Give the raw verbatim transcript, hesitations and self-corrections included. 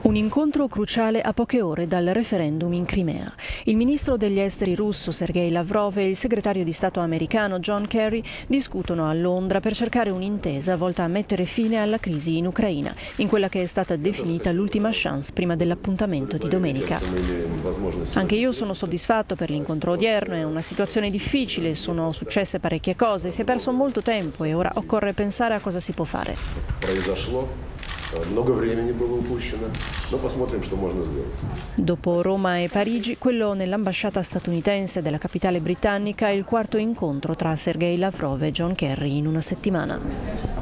Un incontro cruciale a poche ore dal referendum in Crimea. Il ministro degli esteri russo Sergei Lavrov e il segretario di Stato americano John Kerry discutono a Londra per cercare un'intesa volta a mettere fine alla crisi in Ucraina, in quella che è stata definita l'ultima chance prima dell'appuntamento di domenica. Anche io sono soddisfatto per l'incontro odierno, è una situazione difficile, sono successe parecchie cose, si è perso molto tempo e ora occorre pensare a cosa si può fare. Dopo Roma e Parigi, quello nell'ambasciata statunitense della capitale britannica è il quarto incontro tra Sergei Lavrov e John Kerry in una settimana.